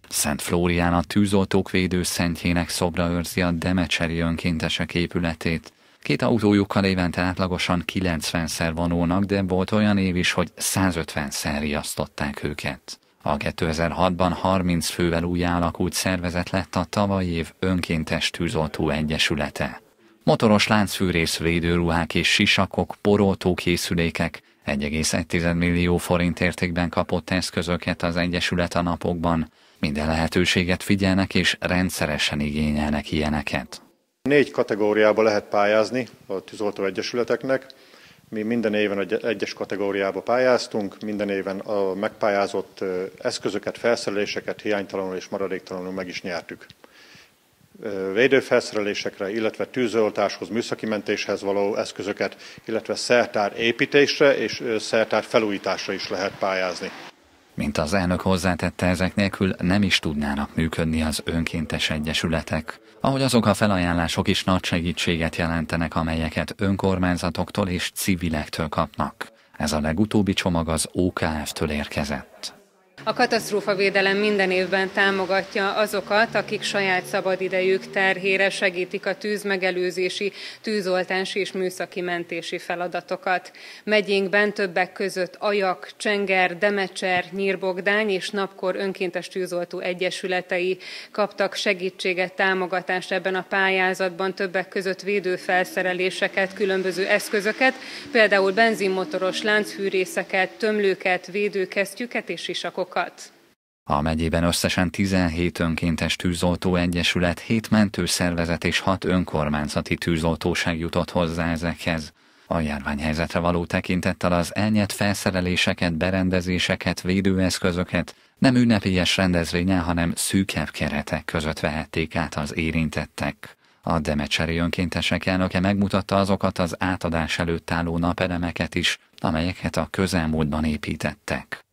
Szent Flórián a tűzoltók védőszentjének szobra őrzi a demecseri önkéntesek épületét. 2 autójukkal évente átlagosan 90-szer vonulnak, de volt olyan év is, hogy 150-szer riasztották őket. A 2006-ban 30 fővel újjáalakult szervezet lett a tavalyi év önkéntes tűzoltó egyesülete. Motoros láncfűrész, védőruhák és sisakok, poroltókészülékek, 1,1 millió forint értékben kapott eszközöket az egyesület a napokban. Minden lehetőséget figyelnek és rendszeresen igényelnek ilyeneket. 4 kategóriába lehet pályázni a tűzoltó egyesületeknek. Mi minden éven egyes kategóriába pályáztunk, minden éven a megpályázott eszközöket, felszereléseket hiánytalanul és maradéktalanul meg is nyertük. Védőfelszerelésekre, illetve tűzoltáshoz, műszaki mentéshez való eszközöket, illetve szertár építésre és szertár felújításra is lehet pályázni. Mint az elnök hozzátette, ezek nélkül nem is tudnának működni az önkéntes egyesületek, ahogy azok a felajánlások is nagy segítséget jelentenek, amelyeket önkormányzatoktól és civilektől kapnak. Ez a legutóbbi csomag az OKF-től érkezett. A katasztrófavédelem minden évben támogatja azokat, akik saját szabadidejük terhére segítik a tűzmegelőzési, tűzoltási és műszaki mentési feladatokat. Megyénkben többek között Ajak, Csenger, Demecser, Nyírbogdány és Napkor önkéntes tűzoltó egyesületei kaptak segítséget, támogatást ebben a pályázatban, többek között védőfelszereléseket, különböző eszközöket, például benzinmotoros láncfűrészeket, tömlőket, védőkesztyüket és sisakokat. A megyében összesen 17 önkéntes tűzoltó egyesület, 7 mentőszervezet és 6 önkormányzati tűzoltóság jutott hozzá ezekhez. A járványhelyzetre való tekintettel az elnyert felszereléseket, berendezéseket, védőeszközöket nem ünnepélyes rendezvényen, hanem szűkebb keretek között vehették át az érintettek. A demecseri önkéntesek elnöke megmutatta azokat az átadás előtt álló napelemeket is, amelyeket a közelmúltban építettek.